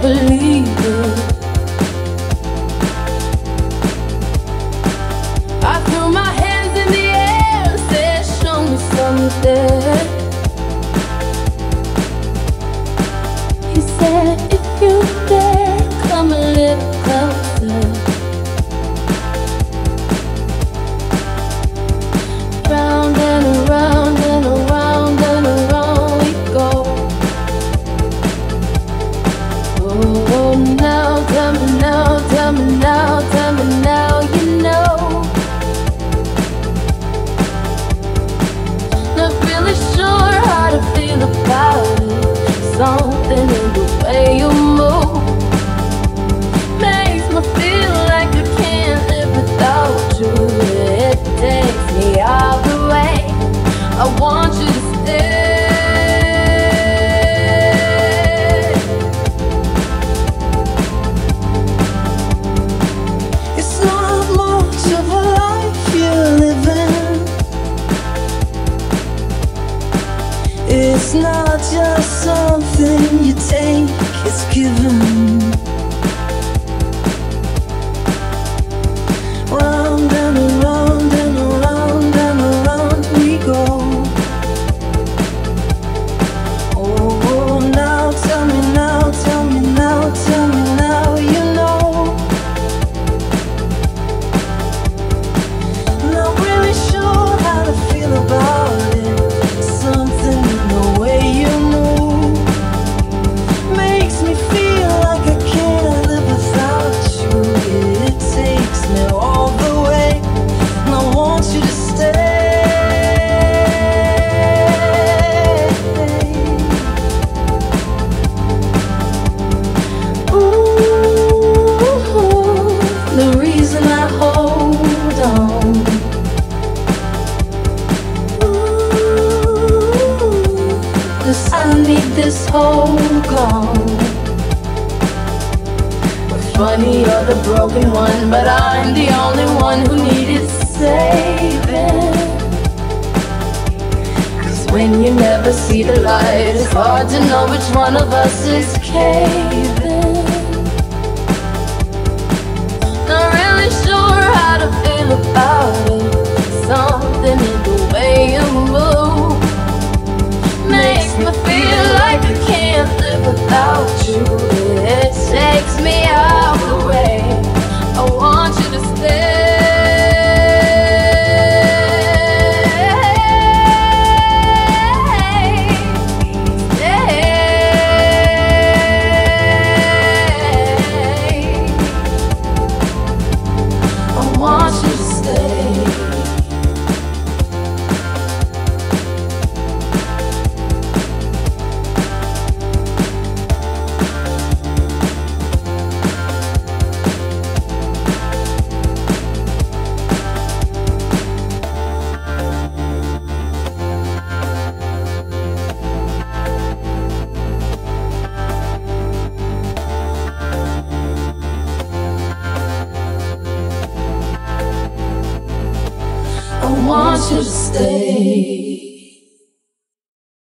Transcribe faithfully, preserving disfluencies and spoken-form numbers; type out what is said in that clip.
believe it. I threw my hands in the air and said, show me something. He said, if you dare, come a little closer. Round and around and around and around we go. Oh, now, tell me now, tell me now, tell me now, you know. Not really sure how to feel about it. Something in the way you move makes me feel like I can't live without you. It takes me all the way. I want you to stay. It's not much of a life you're living. It's not just something you take, it's given. Round and around and around and around we go. Oh, now tell me now, tell me now, tell me now, you know. Not really sure how to feel about it. Something in the way you move makes me feel like I can't live without you. It takes me all the way, and I want you to stay. Ooh, the reason I hold on. Ooh, 'cause I need this hold gone. Funny, you're the broken one, but I'm the only one who needed saving. 'Cause when you never see the light, it's hard to know which one of us is caving. Not really sure how to feel about it. Something in the way you move makes me feel like I can't live without you. It takes me out the way. I want you to stay. Stay. I want you to stay. I want you to stay.